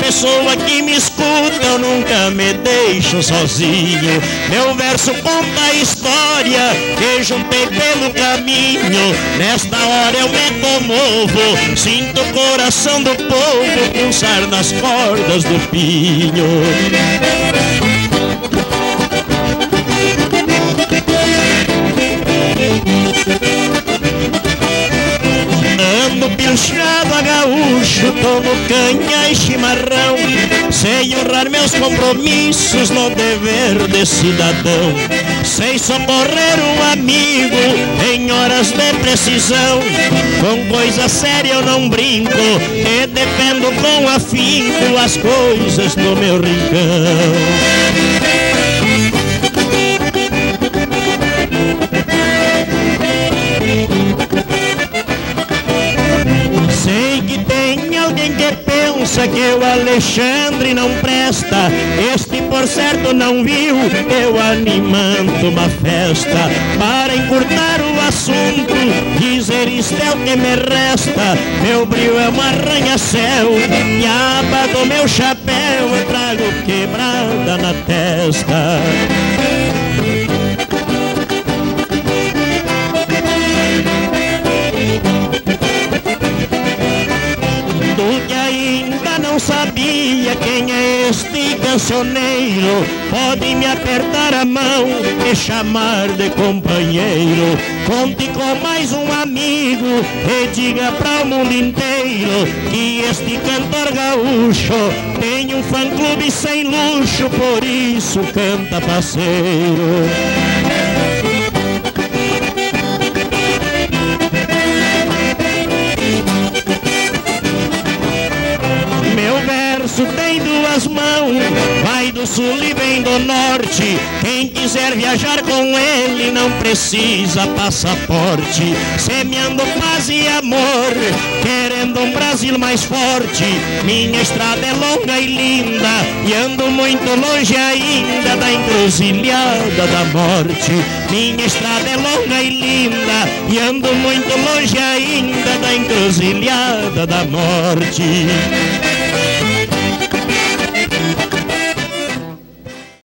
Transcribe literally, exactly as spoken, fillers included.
pessoa que me escuta, eu nunca me deixo sozinho. Meu verso conta a história que juntei pelo caminho. Nesta hora eu me comovo, sinto o coração do povo pulsar nas cordas do pinho. Ando pilchado a gaúcho, tomo canha e chimarrão, sei honrar meus compromissos no dever de cidadão. Sei socorrer um amigo em horas de precisão. Com coisa séria eu não brinco, e defendo com afinco as coisas no meu rincão. Sei que tem alguém que pensa que o Alexandre não presta. Este por certo não viu eu animando uma festa. Para encurtar o assunto, dizer isto é o que me resta. Meu brilho é um arranha-céu e a aba do meu chapéu eu trago quebrada na testa. Tu que ainda não sabia quem é este cancioneiro, pode me apertar a mão e chamar de companheiro. Conte com mais um amigo e diga para o mundo inteiro que este cantor gaúcho tem um fã-clube sem luxo, por isso canta parceiro. Meu verso tem duas mãos, vai do sul e vem do norte. Quem quiser viajar com ele não precisa passaporte. Semeando paz e amor, querendo um Brasil mais forte. Minha estrada é longa e linda e ando muito longe ainda da encruzilhada da morte. Minha estrada é longa e linda e ando muito longe ainda da encruzilhada da morte.